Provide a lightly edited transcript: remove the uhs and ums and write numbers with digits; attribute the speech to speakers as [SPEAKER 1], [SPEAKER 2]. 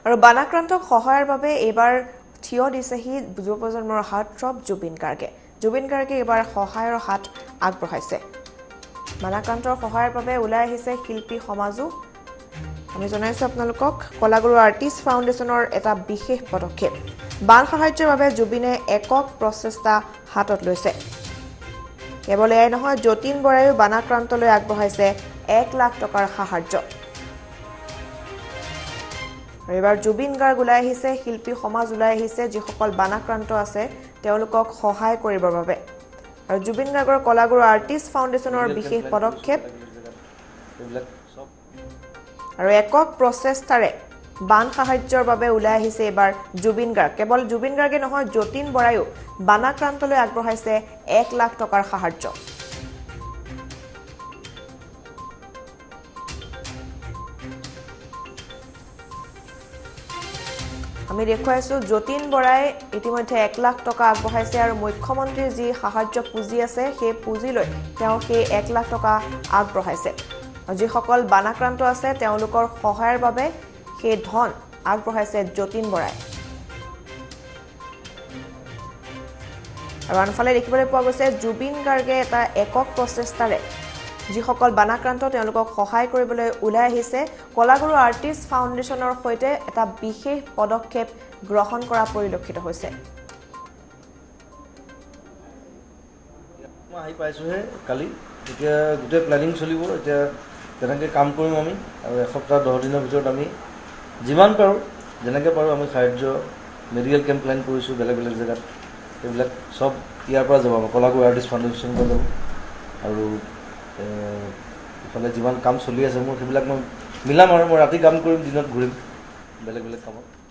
[SPEAKER 1] আৰু বানাক্ৰান্তক সহায়ৰ বাবে এইবাৰ থিয় দিছেহি যুৱ প্ৰজন্মৰ হাৰ্টথ্ৰব জুবিন গাৰ্গে এইবাৰ সহায়ৰ হাত আগবঢ়াইছে বানাক্ৰান্তৰ সহায়ৰ বাবে ওলাই আহিছে শিল্পী সমাজো আমি জনাইছো আপোনালোকক কলাগুৰু আৰ্টিষ্ট ফাউণ্ডেশ্যনৰ এটা বিশেষ পদক্ষেপ বান সাহায্যৰ বাবে জুবিনে একক প্ৰচেষ্টা হাতত লৈছে কেৱল এয়াই নহয় যতীন বৰায়ো বানাক্ৰান্তলৈ আগবঢ়াইছে 1 লাখ টকাৰ সাহায্য এইবাৰ জুবিন গাৰ্গ ওলাই আহিছে শিল্পী সমাজ ওলাই আহিছে যিসকল বানাক্ৰান্ত আছে তেওঁলোকক সহায় কৰিবৰ বাবে আৰু জুবিন গাৰ্গৰ কলাগুৰু আৰ্টিষ্ট ফাউণ্ডেশ্যনৰ বিশেষ পদক্ষেপ আৰু একক প্ৰচেষ্টাৰে বান সাহায্যৰ বাবে ওলাই আহিছে এবাৰ জুবিন গাৰ্গ কেৱল জুবিন গাৰ্গে নহয় যতীন বৰায়ো বানাক্ৰান্তলৈ আগবঢ়াইছে 1 লাখ টকাৰ সাহায্য আমি দেখুৱাইছো যতীন বৰাই ইতিমধ্যে 1 লাখ টকা আগবঢ়াইছে আৰু মুখ্যমন্ত্ৰীৰ যি সাহায্য পুঁজি আছে সেই পুঁজিলৈ তেওঁ সেই 1 লাখ টকা আগবঢ়াইছে যিসকল বানাক্ৰান্ত আছে তেওঁলোকৰ সহায়ৰ বাবে সেই ধন আগবঢ়াইছে যতীন বৰাই আৰু আনফালে দেখিবলৈ পোৱা গৈছে জুবিন গাৰ্গে এটা একক প্ৰচেষ্টাৰে যিসকল বানাক্ৰান্ত তেওঁলোকক সহায় কৰিবলৈ ওলাই আহিছে কলাগুৰু আৰ্টিষ্ট ফাউণ্ডেশ্যনৰ সৈতে এটা বিশেষ পদক্ষেপ গ্ৰহণ কৰা পৰিলক্ষিত হৈছে
[SPEAKER 2] মই আহি পাইছোহে কালি এতিয়া গোটেই প্লেনিং চলিব এতিয়া তেনেকৈ কাম কৰিম আমি আৰু এসপ্তাহ 10 দিনৰ ভিতৰত আমি যিমান পাৰোঁ যেনেকৈ পাৰোঁ আমি সাহায্য মেডিকেল কেম্প প্লেন কৰিছোঁ বেলেগ বেলেগ জেগাত এইবিলাক চব ইয়াৰ পৰা যাব কলাগুৰু আৰ্টিষ্ট ফাউণ্ডেশ্যনৰ পৰা যাব আৰু ইফালে যিমান কাম চলি আছে মোৰ সেইবিলাক মই মিলাম আৰু মই ৰাতি কাম কৰিম দিনত ঘূৰিম বেলেগ বেলেগ কামত